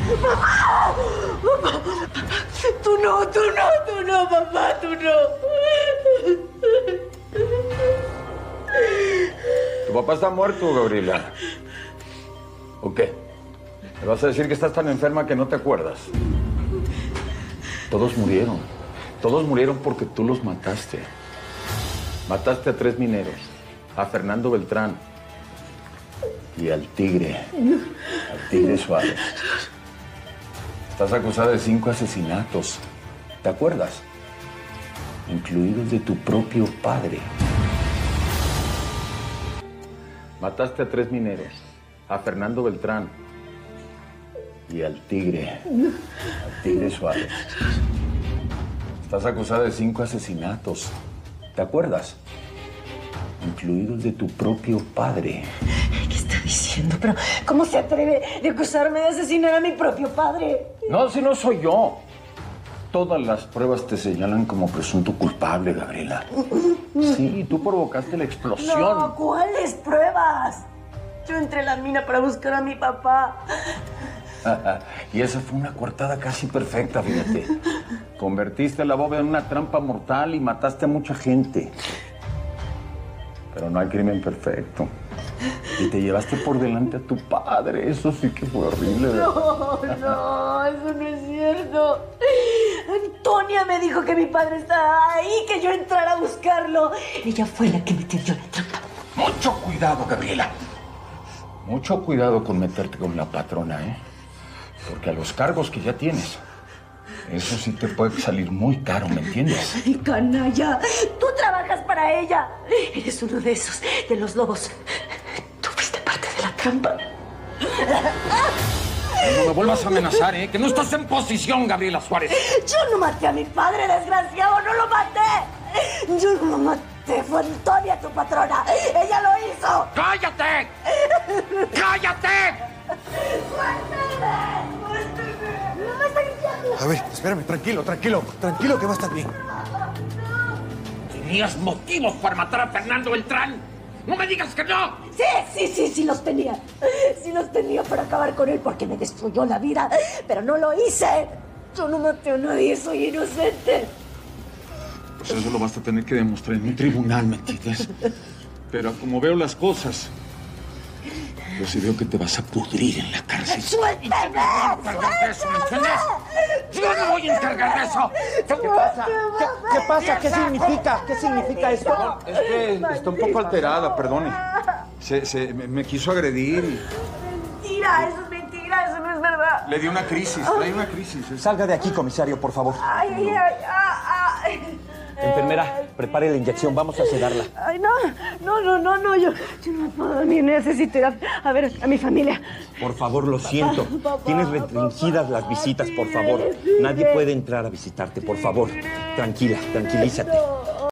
¡Papá! ¡Papá! Tú no, papá, tú no. Tu papá está muerto, Gabriela. ¿O qué? ¿Me vas a decir que estás tan enferma que no te acuerdas? Todos murieron. Todos murieron porque tú los mataste. Mataste a 3 mineros. A Fernando Beltrán. Y al Tigre Suárez. Estás acusada de 5 asesinatos. ¿Te acuerdas? Incluidos de tu propio padre. Mataste a 3 mineros. A Fernando Beltrán. Y al Tigre Suárez. Estás acusada de 5 asesinatos. ¿Te acuerdas? Incluidos de tu propio padre. ¿Qué está diciendo? Pero, ¿cómo se atreve de acusarme de asesinar a mi propio padre? No, si no soy yo. Todas las pruebas te señalan como presunto culpable, Gabriela. Sí, tú provocaste la explosión. No, ¿cuáles pruebas? Yo entré a la mina para buscar a mi papá. Y esa fue una coartada casi perfecta, fíjate. Convertiste la bóveda en una trampa mortal y mataste a mucha gente. Pero no hay crimen perfecto. Y te llevaste por delante a tu padre. Eso sí que fue horrible. No, eso no es cierto. Antonia me dijo que mi padre estaba ahí, que yo entrara a buscarlo. Ella fue la que me tendió la trampa. Mucho cuidado, Gabriela. Mucho cuidado con meterte con la patrona, ¿eh? Porque a los cargos que ya tienes, eso sí te puede salir muy caro, ¿me entiendes? Ay, canalla, tú trabajas para ella. Eres uno de esos, de los lobos. Tú fuiste parte de la trampa. No me vuelvas a amenazar, ¿eh? Que no estás en posición, Gabriela Suárez. Yo no maté a mi padre, desgraciado, no lo maté. Yo no lo maté, fue Antonia, tu patrona. Ella lo hizo. ¡Cállate! ¡Cállate! A ver, espérame, tranquilo, que va a estar bien. ¿Tenías motivos para matar a Fernando Beltrán? ¡No me digas que no! Sí los tenía. Sí los tenía para acabar con él porque me destruyó la vida, pero no lo hice. Yo no maté a nadie, soy inocente. Pues eso lo vas a tener que demostrar en un tribunal, ¿me entiendes? Pero como veo las cosas, yo sí veo que te vas a pudrir en la cárcel. ¡Suélteme! ¡Yo no voy a encargar de eso! ¿Qué pasa? ¿Qué pasa? ¿Qué significa? ¿Qué significa esto? Es que está un poco alterada, perdone. Me quiso agredir y... Mentira, eso es mentira, eso no es verdad. Le dio una crisis, Salga de aquí, comisario, por favor. Ay. Enfermera, prepare la inyección, vamos a sedarla. Ay, no, yo no puedo ni necesito ir a ver a mi familia. Por favor, lo siento. Tienes restringidas las visitas, por favor. Nadie puede entrar a visitarte, por favor. Tranquila, tranquilízate.